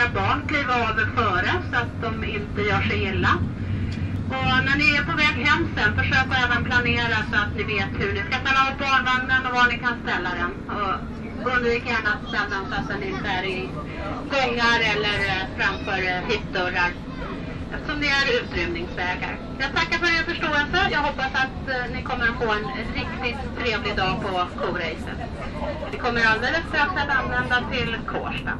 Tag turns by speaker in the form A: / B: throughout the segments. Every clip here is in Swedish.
A: era barn kliva av före så att de inte gör sig illa. Och när ni är på väg hem sen, försök att även planera så att ni vet hur ni ska ställa upp barnvagnen och var ni kan ställa den. Och undvik gärna att ställa den så att den inte är i gångar eller framför hyttdörrar, eftersom det är utrymningsvägar. Jag tackar för er förståelse. Jag hoppas att ni kommer att få en riktigt trevlig dag på koracet. Vi kommer alldeles strax att använda till Kårsta.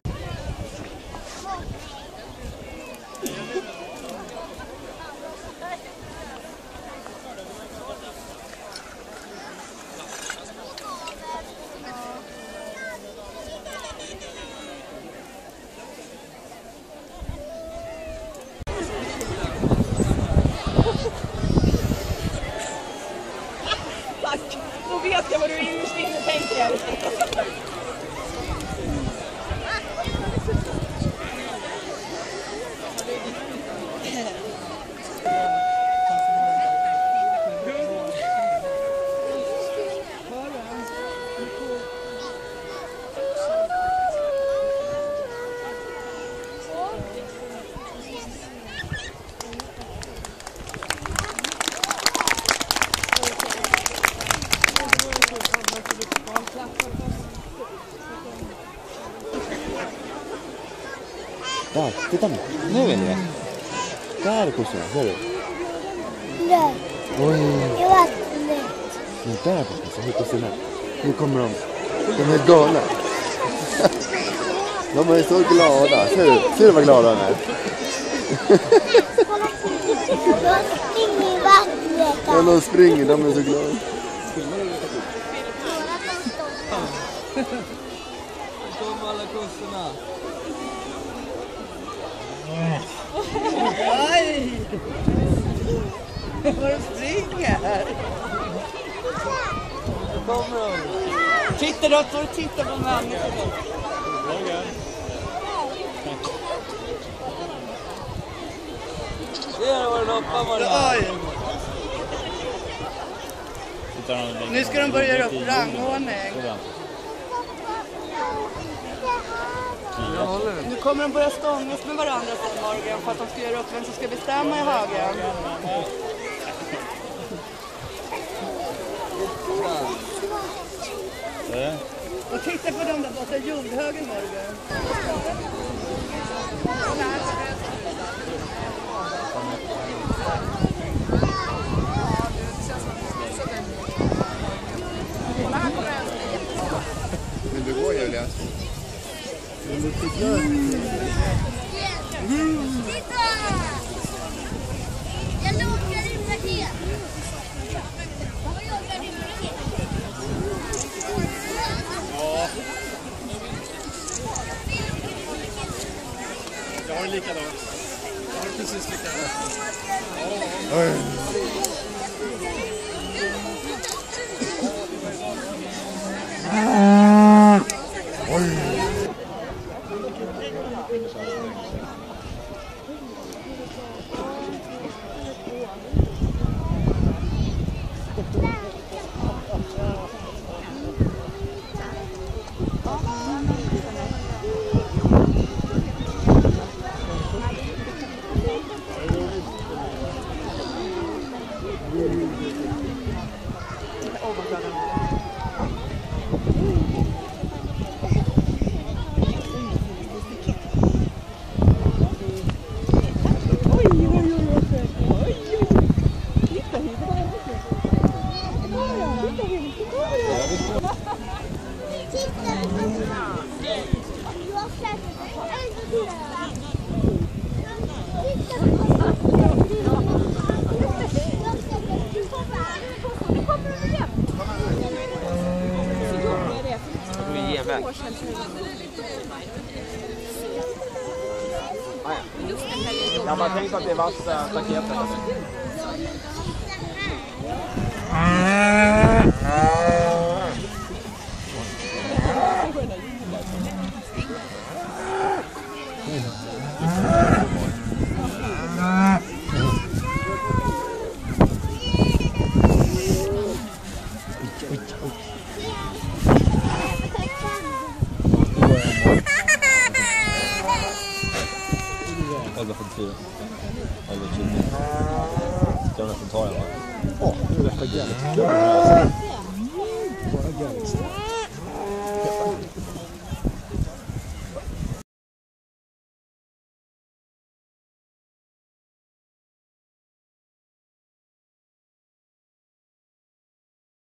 B: Då vet jag vad du innerst inne tänker.
C: Där, titta nu. Nu är det. Där är kossorna, ser du?
D: Där.
C: Oj.
D: I vattnet.
C: Nu där är hur kossorna. Nu kommer de. De är galna. De är så glada. Ser du vad glada de är?
D: De springer i vattnet.
C: Ja, de springer, de är så glada.
E: Kom alla kossorna.
B: Aj! Vad de springer!
E: Kommer de?
B: Titta då, står och tittar på människorna.
E: Ser vad de hoppar på det.
B: Oj! Nu ska de börja upp rangordning. Nu kommer de börja stångas med varandra sen, Morgan, för att de ska göra upp vem som ska bestämma i högen. Och titta på dem där borta, jordhögen, Morgan.
C: Vill du gå, Julia?
D: Titta! Jag lockar in paket. Vad lockar din paket?
F: Ja. Jag har det likadant. Jag har det precis likadant.
C: Oj.
F: Jag bara tänkte att det var staketet.
C: 11:44. 11:20. Ska jag nästan ta den, va?
G: Ja, nu är det värsta Galaxy-klubben här. Bara Galaxy.